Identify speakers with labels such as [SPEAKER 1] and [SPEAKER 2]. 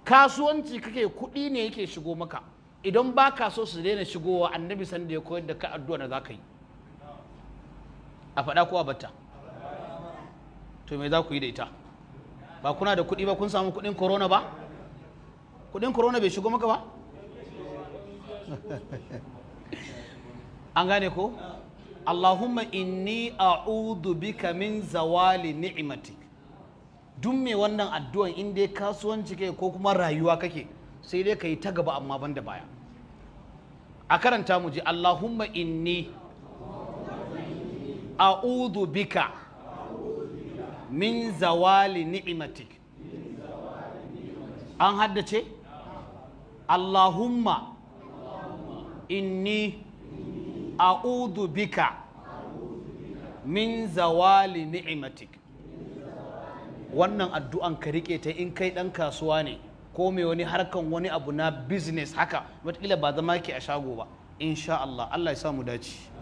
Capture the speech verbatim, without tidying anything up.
[SPEAKER 1] kasuwanci kake kuɗi ne yake shigo maka, idan ba ka so su daina shigowa annabi san da ya koyar da ka addu'a da za ka yi a faɗa ko a batta. To me za ku yi da ita? Ba kuna da kuɗi ba, kun samu kuɗin corona ba? Kuɗin corona bai shigo maka ba? An gane ko? Allahumma inni a'udhu bika min zawali ni'matik. Duk me wannan addu'an in dai kasuwanci kake ko kuma rayuwa kake sai dai ka yi ta gaba amma banda baya. A karanta mu ji Allahumma inni a'udhu bika min zawali ni'matik. An haddace? Allahumma inni a'udhu bika min zawali ni'matik. Wannan addu'an ka rike ta in kai dan kasuwa ne ko mai wani harkan wani abu na business haka wataƙila ba zama ke a shago ba, insha Allah. Allah ya samu dace.